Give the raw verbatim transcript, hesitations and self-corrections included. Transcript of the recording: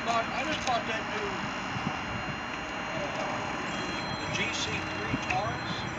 bought, I just bought that new, uh, the G C three Taurus.